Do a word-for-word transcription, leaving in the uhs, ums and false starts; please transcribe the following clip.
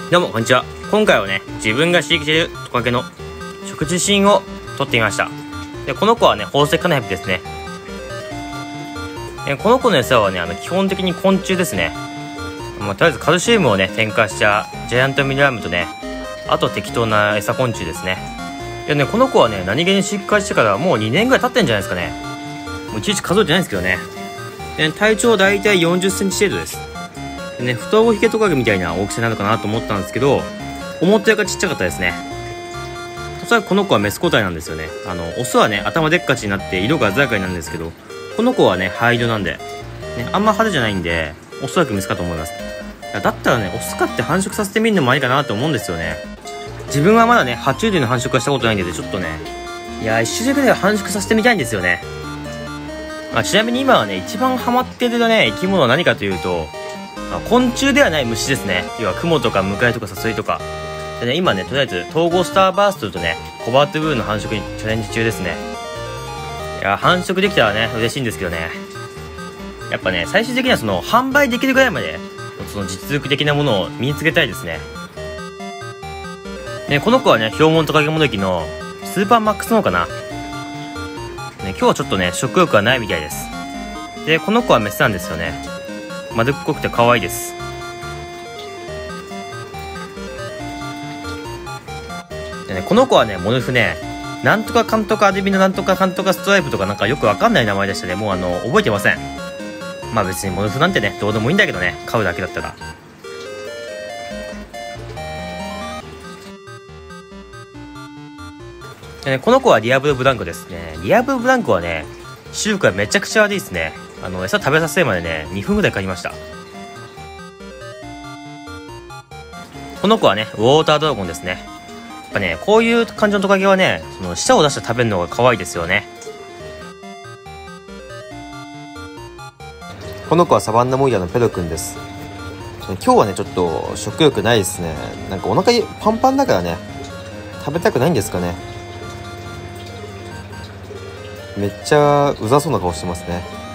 どうもこんにちは。今回はね、自分が飼育しているトカゲの食事シーンを撮ってみました。でこの子はね、宝石カナヘビですね。えこの子の餌はね、あの基本的に昆虫ですね。まあ、とりあえずカルシウムをね添加したジャイアントミネラムとね、あと適当な餌昆虫ですね。でね、この子はね、何気に飼育開始してからもうにねんぐらい経ってんじゃないですかね。もういちいち数えてないんですけどね。で体長だいたいよんじゅっセンチ程度です。でね、双子ヒゲトカゲみたいな大きさなのかなと思ったんですけど、思ったよりかちっちゃかったですね。おそらくこの子はメス個体なんですよね。あのオスはね、頭でっかちになって色が鮮やかになるんですけど、この子はね、灰色なんで、ね、あんま派手じゃないんで、おそらくメスかと思います。だったらね、オス飼って繁殖させてみるのもいいかなと思うんですよね。自分はまだね、爬虫類の繁殖はしたことないんで、ちょっとね、いやー、一種類ぐらいは繁殖させてみたいんですよね。まあ、ちなみに今はね、一番ハマってるね、生き物は何かというと、まあ、昆虫ではない虫ですね。要はクモとかムカデとかサソリとかでね、今ね、とりあえず統合スターバーストとね、コバートブーの繁殖にチャレンジ中ですね。いや、繁殖できたらね、嬉しいんですけどね。やっぱね、最終的にはその販売できるぐらいまでその実力的なものを身につけたいですね。ね、この子はね、ヒョウモントカゲモドキのスーパーマックスのかな。ね、今日はちょっとね、食欲がないみたいです。でこの子はメスなんですよね。丸っこくて可愛いです。でね、この子はね、モルフね、なんとかかんとかアルビノなんとかかんとかストライプとかなんかよくわかんない名前でしたね。もうあの覚えてません。まあ別にモルフなんてね、どうでもいいんだけどね、飼うだけだったら。でね、この子はディアブルブランコですね。ディアブルブランコはね、視力がめちゃくちゃ悪いですね。あの餌食べさせるまでね、にふんぐらいかかりました。この子はね、ウォータードラゴンですね。やっぱね、こういう感じのトカゲはね、その舌を出して食べるのが可愛いですよね。 この子はサバンナモイヤのペロくんです。今日はね、ちょっと食欲ないですね。なんかお腹パンパンだからね、食べたくないんですかね。めっちゃうざそうな顔してますね。